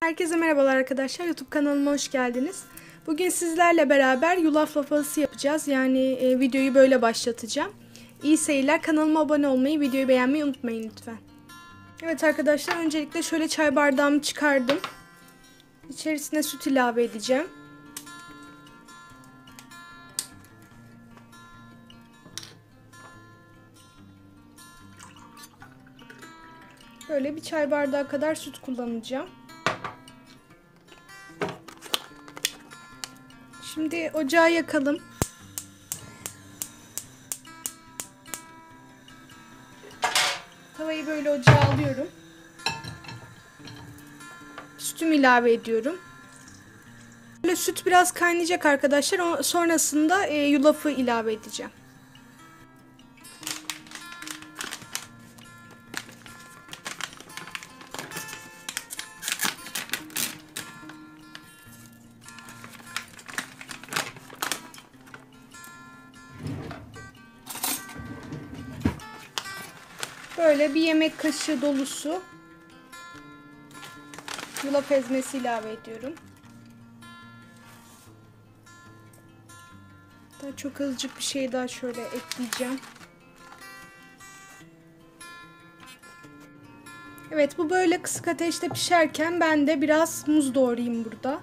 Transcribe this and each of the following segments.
Herkese merhabalar arkadaşlar. YouTube kanalıma hoş geldiniz. Bugün sizlerle beraber yulaf lapası yapacağız. Yani videoyu böyle başlatacağım. İyi seyirler. Kanalıma abone olmayı, videoyu beğenmeyi unutmayın lütfen. Evet arkadaşlar, öncelikle şöyle çay bardağımı çıkardım. İçerisine süt ilave edeceğim. Böyle bir çay bardağı kadar süt kullanacağım. Şimdi ocağı yakalım. Tavayı böyle ocağa alıyorum. Sütümü ilave ediyorum. Böyle süt biraz kaynayacak arkadaşlar. Sonrasında yulafı ilave edeceğim. Böyle bir yemek kaşığı dolusu yulaf ezmesi ilave ediyorum. Daha çok azıcık bir şey daha şöyle ekleyeceğim. Evet, bu böyle kısık ateşte pişerken ben de biraz muz doğrayayım burada.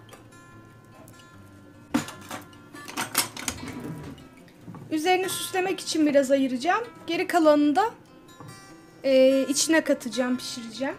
Üzerini süslemek için biraz ayıracağım. Geri kalanını da içine katacağım, pişireceğim.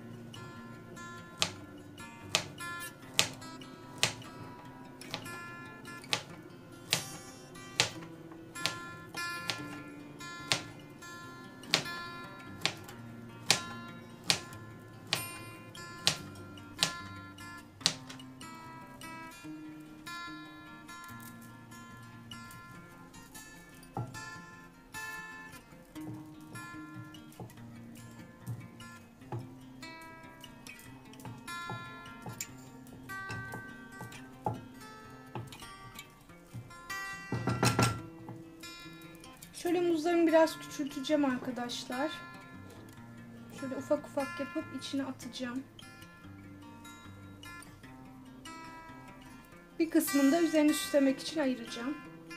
Şöyle muzlarımı biraz küçülteceğim arkadaşlar. Şöyle ufak ufak yapıp içine atacağım. Bir kısmını da üzerini süslemek için ayıracağım.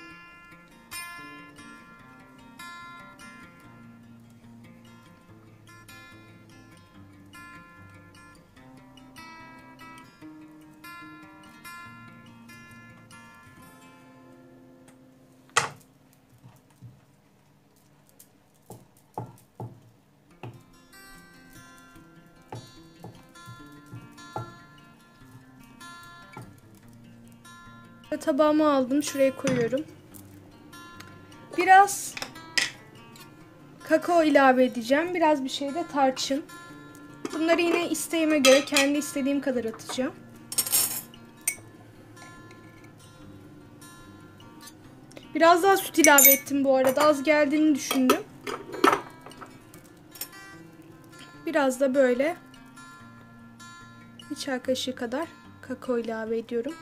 Tabağıma aldım. Şuraya koyuyorum. Biraz kakao ilave edeceğim. Biraz bir şey de tarçın. Bunları yine isteğime göre kendi istediğim kadar atacağım. Biraz daha süt ilave ettim bu arada. Az geldiğini düşündüm. Biraz da böyle bir çay kaşığı kadar kakao ilave ediyorum.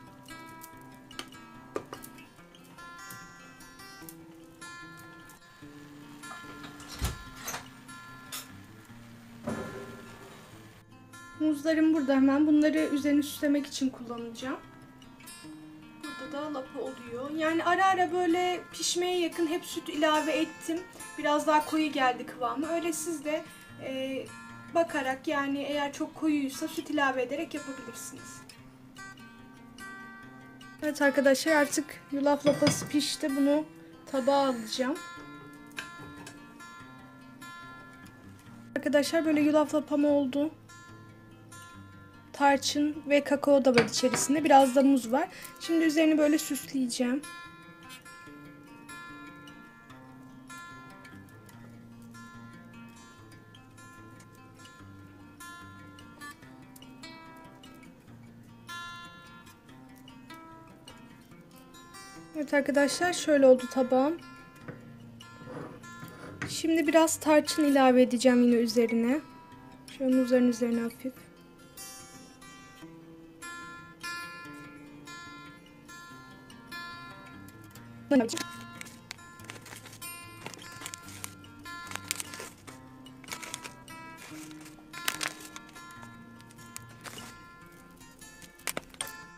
Muzlarım burada hemen. Bunları üzerini süslemek için kullanacağım. Burada da lapa oluyor. Yani ara ara böyle pişmeye yakın hep süt ilave ettim. Biraz daha koyu geldi kıvamı. Öyle siz de bakarak, yani eğer çok koyuysa süt ilave ederek yapabilirsiniz. Evet arkadaşlar, artık yulaf lapası pişti. Bunu tabağa alacağım. Arkadaşlar böyle yulaf lapam oldu. Tarçın ve kakao da var içerisinde. Biraz da muz var. Şimdi üzerini böyle süsleyeceğim. Evet arkadaşlar, şöyle oldu tabağım. Şimdi biraz tarçın ilave edeceğim yine üzerine. Şöyle muzların üzerine hafif.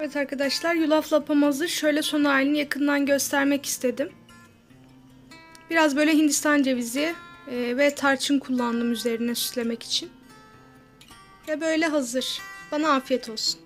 Evet arkadaşlar, yulaf lapam hazır. Şöyle son halini yakından göstermek istedim. Biraz böyle Hindistan cevizi ve tarçın kullandım üzerine süslemek için. Ve böyle hazır. Bana afiyet olsun.